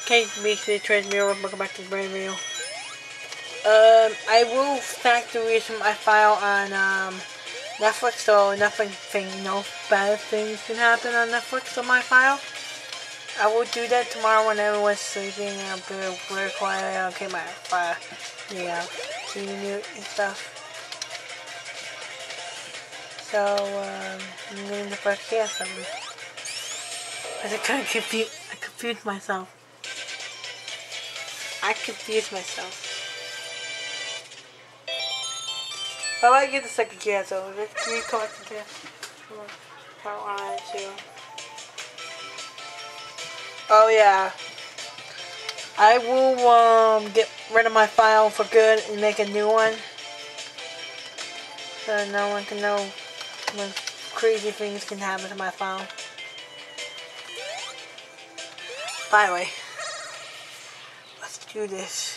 Okay, basically transmural, welcome back to the brand video. I will stack the reason my file on Netflix, so nothing, no bad things can happen on Netflix on my file. I will do that tomorrow when everyone's sleeping. I'll be very quiet. Okay, my file, yeah, mute and stuff. So I'm getting the first cast of them. I kind of confused myself. I confused myself. How about I get the second chance over? There's 3 cards in there. Part 1 and 2. Oh yeah. I will get rid of my file for good and make a new one. So no one can know when crazy things can happen to my file. By the way, let's do this.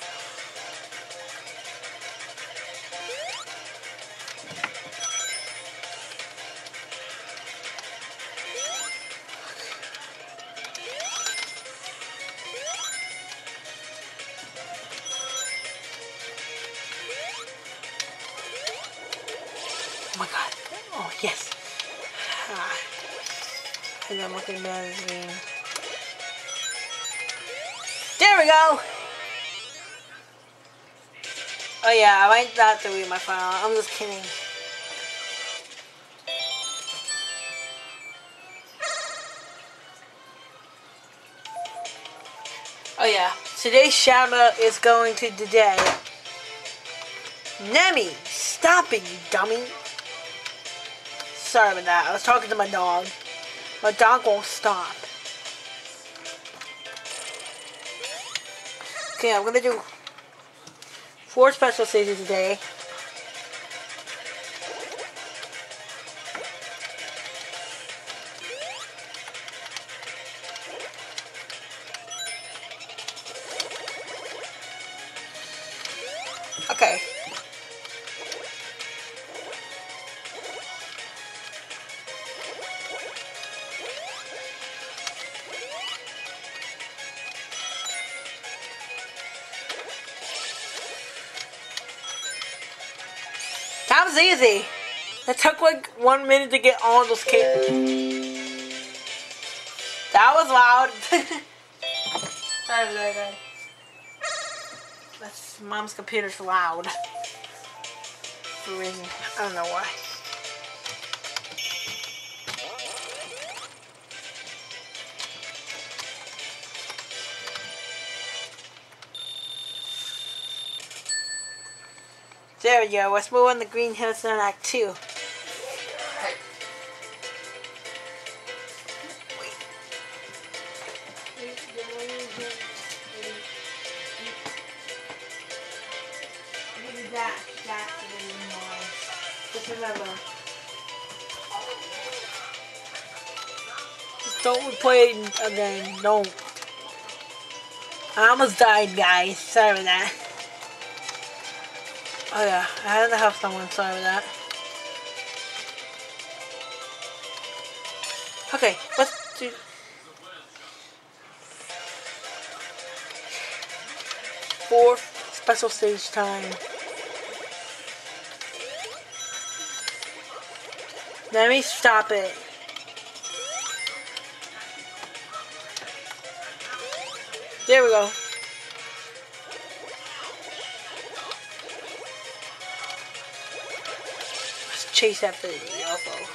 Oh my god. Oh, yes. And I'm looking at the magazine. There we go! Oh yeah, I might not delete my file. I'm just kidding. Oh yeah. Today's shout out is going to today. Nemi, stop it, you dummy. Sorry about that. I was talking to my dog. My dog won't stop. Okay, I'm gonna do 4 special stages today. Okay. That was easy. It took like 1 minute to get all those cables. That was loud. Sorry, guys. That's mom's computer's loud. For a reason. I don't know why. There we go. Let's move on to Green Hill Zone Act 2. Just remember. Just don't play again. Don't. I almost died, guys. Sorry for that. Oh yeah, I had to have someone. Sorry for that. Okay, let's do. Fourth special stage time. Let me stop it. There we go. Let's chase after the UFO.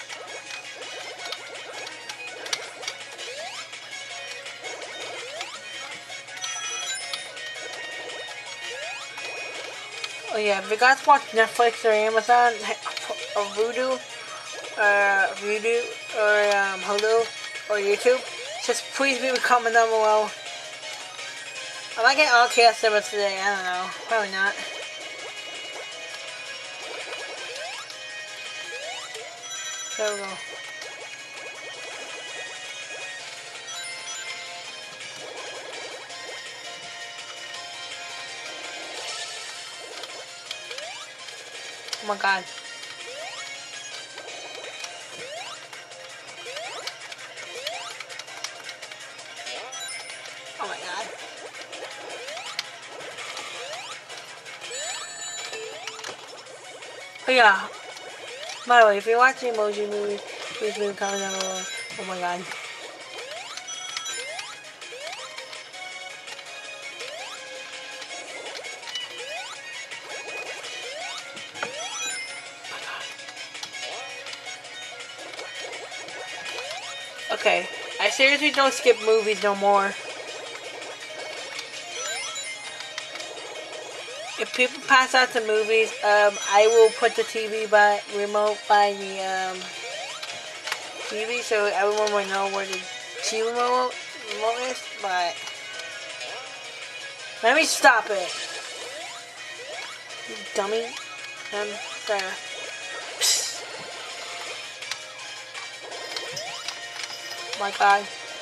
Oh yeah, if you guys watch Netflix or Amazon or Vudu or Hulu or YouTube, just please leave a comment down below. I might get all cast members today, I don't know. Probably not. There we go. Oh my god. Oh my god. But yeah. By the way, if you're watching Emoji Movie, please leave a comment down below. Oh my god. Okay, I seriously don't skip movies no more. If people pass out to movies, I will put the TV remote by the TV so everyone will know where the TV remote is. But let me stop it, you dummy. There. My god.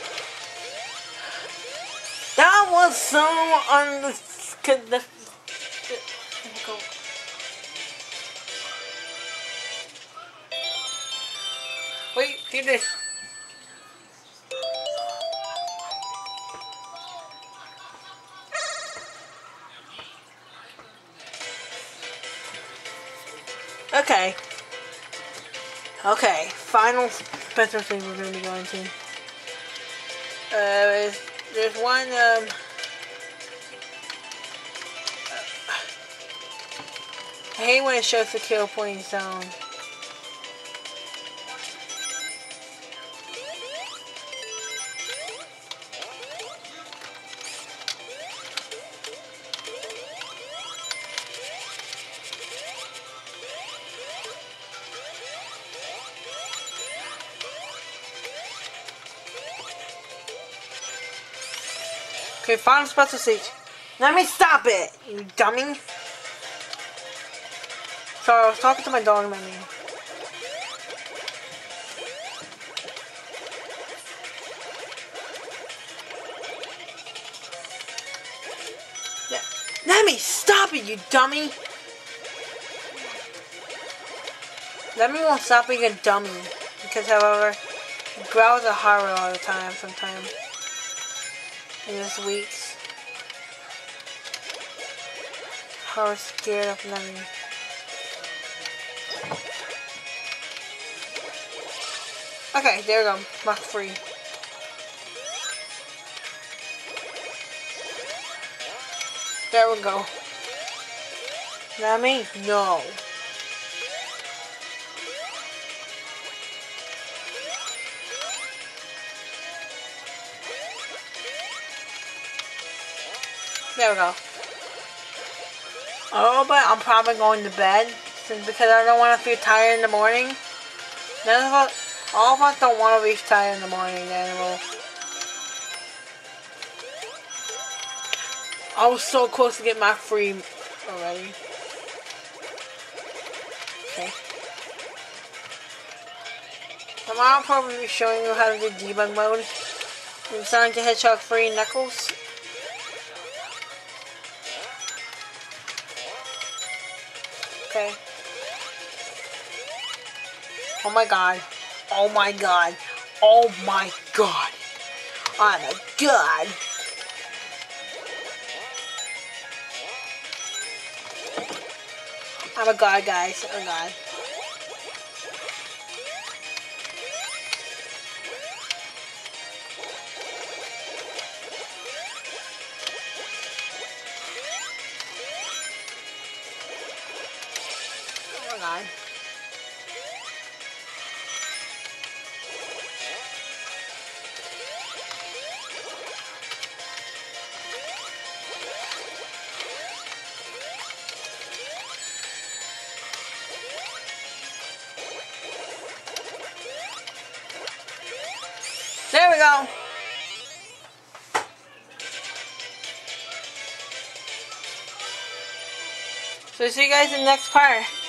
That was so Wait, do this. Okay. Okay, final special thing we're going to be going to. There's one, I hate when it shows the kill point zone. Okay, final special stage. Let me stop it, you dummy. Sorry, I was talking to my dog, Mommy. Yeah. Let me stop it, you dummy. Let me won't stop being a dummy. Because, however, he growls at horror all the time, sometimes. In this week's. Horror scared of Lemmy. Okay, there we go. Mark free. There we go. Lemmy? No. There we go. Oh, but I'm probably going to bed because I don't want to feel tired in the morning. None of us, all of us don't want to be tired in the morning. Animal. I was so close to get my free already. Okay. Tomorrow I'll probably be showing you how to do debug mode in Sonic the Hedgehog free Knuckles. Okay. Oh my god. Oh my god. Oh my god. I'm a god. I'm a god, guys. I'm a god. Oh my god. There we go. So see you guys in the next part.